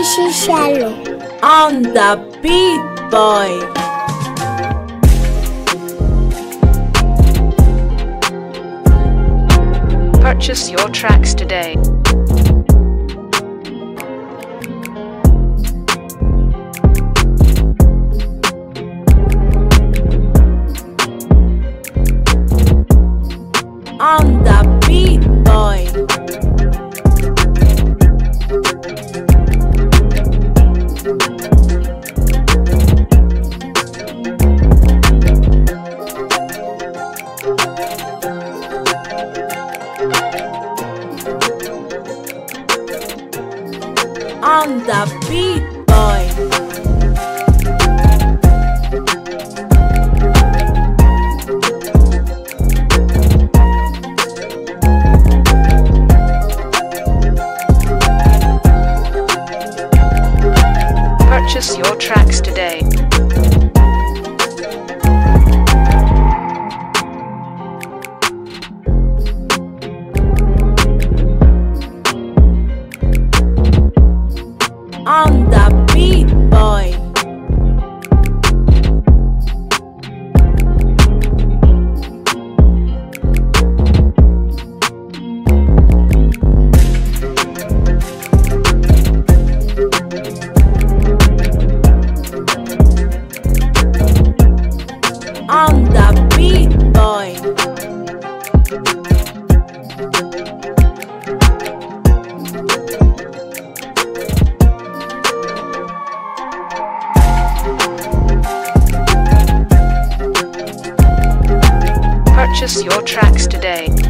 This is Chalon. On the beat, boy. Purchase your tracks today. On the beat, boy. On the beat, boy. Purchase your tracks today. On the beat, boy. On the beat, boy. Purchase your tracks today.